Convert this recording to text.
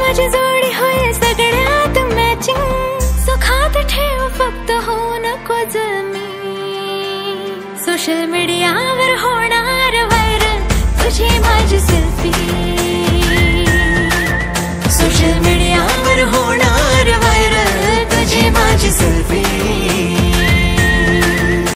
माझी जोडी होईल सगळ्यात मॅचिंग. सो खात ठेव फक्त होऊ नकोच मी. सोशल मीडियावर होणार व्हायरल तुझी माझी सेल्फी.